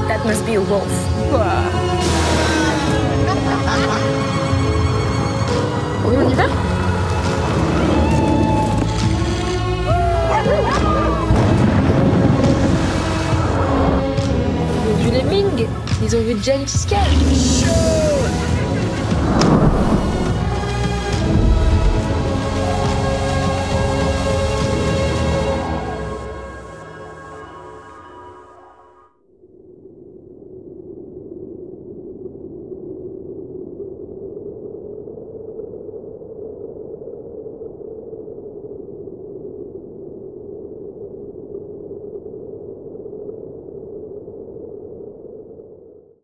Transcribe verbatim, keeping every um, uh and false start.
That must be a wolf. Oui, on y va? Ils ont vu les Ming. Ils ont vu Jen qui se cache.